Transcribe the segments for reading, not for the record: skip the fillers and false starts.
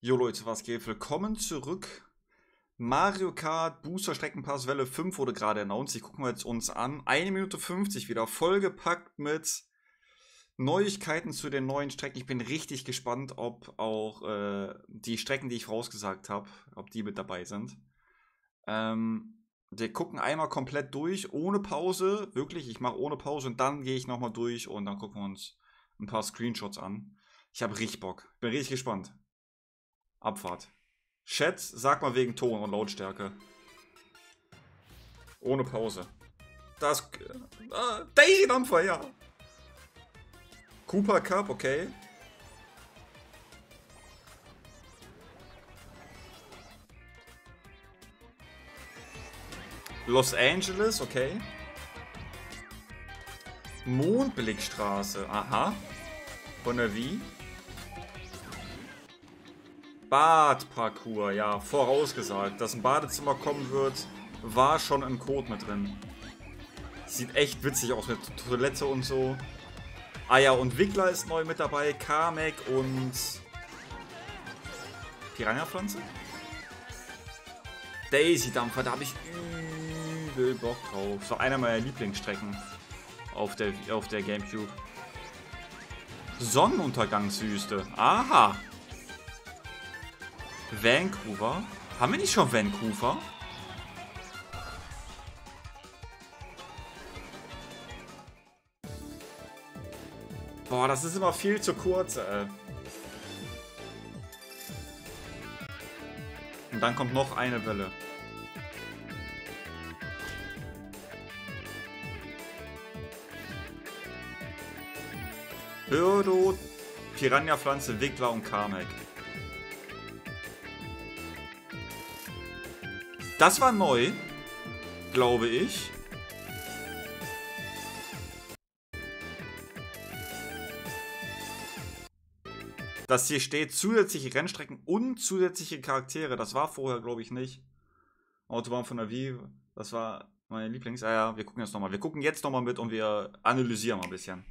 Jo Leute, was geht? Willkommen zurück. Mario Kart Booster Streckenpass Welle 5 wurde gerade announced. Die gucken wir jetzt uns an. 1 Minute 50 wieder, vollgepackt mit Neuigkeiten zu den neuen Strecken. Ich bin richtig gespannt, ob auch die Strecken, die ich vorausgesagt habe, ob die mit dabei sind. Wir gucken einmal komplett durch, ohne Pause. Wirklich, ich mache ohne Pause und dann gehe ich nochmal durch und dann gucken wir uns ein paar Screenshots an. Ich habe richtig Bock. Bin richtig gespannt. Abfahrt. Chat, sag mal wegen Ton und Lautstärke. Ohne Pause. Das. Daisy Dampfer, ja. Cooper Cup, okay. Los Angeles, okay. Mondblickstraße, aha. Von der Wie? Badparcours, ja, vorausgesagt. Dass ein Badezimmer kommen wird, war schon im Code mit drin. Sieht echt witzig aus mit Toilette und so. Ah ja, und Wickler ist neu mit dabei, Kamek und Piranha-Pflanze? Daisy-Dampfer, da habe ich übel Bock drauf. Das war einer meiner Lieblingsstrecken auf der Gamecube. Sonnenuntergangswüste, aha. Vancouver? Haben wir nicht schon Vancouver? Boah, das ist immer viel zu kurz, ey. Und dann kommt noch eine Welle. Birdo, Piranha-Pflanze, Wickler und Kamek. Das war neu, glaube ich. Dass hier steht zusätzliche Rennstrecken und zusätzliche Charaktere. Das war vorher, glaube ich, nicht. Autobahn von der Wii, das war meine Lieblings. Ah ja, wir gucken jetzt nochmal. Wir gucken jetzt nochmal mit und wir analysieren mal ein bisschen.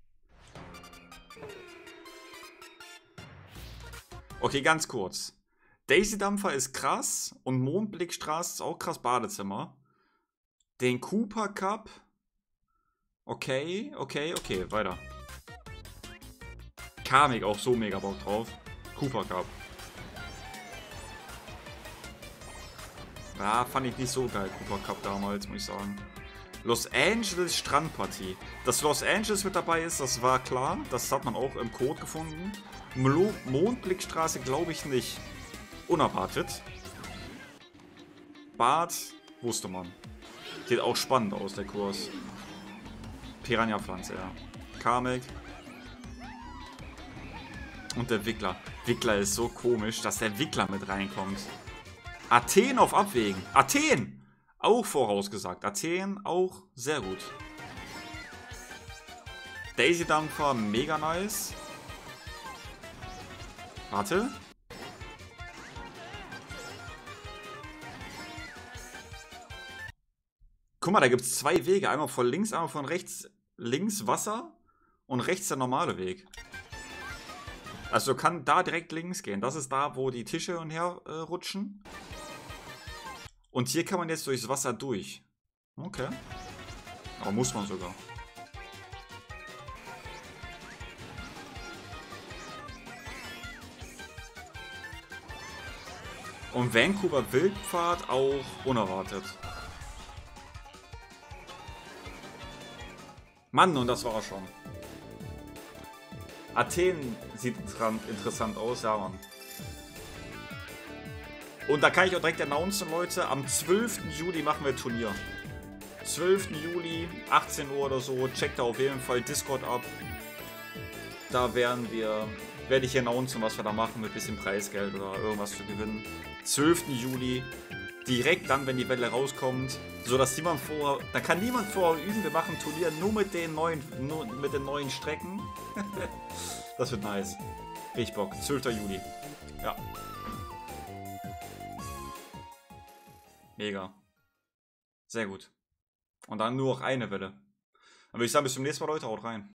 Okay, ganz kurz. Daisy-Dampfer ist krass und Mondblickstraße ist auch krass, Badezimmer. Den Cooper Cup. Okay, weiter. Kamek auch so mega Bock drauf. Cooper Cup. Ja, fand ich nicht so geil, Cooper Cup damals, muss ich sagen. Los Angeles Strandpartie. Dass Los Angeles mit dabei ist, das war klar. Das hat man auch im Code gefunden. Mondblickstraße glaube ich nicht. Unerwartet. Bad wusste man. Sieht auch spannend aus, der Kurs. Piranha-Pflanze, ja. Kamek. Und der Wickler. Wickler ist so komisch, dass der Wickler mit reinkommt. Athen auf Abwägen. Athen! Auch vorausgesagt. Athen auch sehr gut. Daisy-Dampfer, mega nice. Warte. Guck mal, da gibt es zwei Wege. Einmal von links, einmal von rechts. Links Wasser und rechts der normale Weg. Also kann da direkt links gehen. Das ist da, wo die Tische und her rutschen. Und hier kann man jetzt durchs Wasser durch. Okay. Aber muss man sogar. Und Vancouver Wildpfad auch unerwartet. Mann, und das war schon. Athen sieht interessant aus, ja Mann. Und da kann ich auch direkt announcen, Leute, am 12. Juli machen wir Turnier. 12. Juli, 18 Uhr oder so, checkt da auf jeden Fall Discord ab. Da werde ich announcen, was wir da machen mit bisschen Preisgeld oder irgendwas zu gewinnen. 12. Juli, direkt dann, wenn die Welle rauskommt, sodass da kann niemand vorher üben, wir machen Turnier nur mit den neuen Strecken. Das wird nice. Richtig Bock. 12. Juli. Ja. Mega. Sehr gut. Und dann nur noch eine Welle. Dann würde ich sagen, bis zum nächsten Mal, Leute. Haut rein.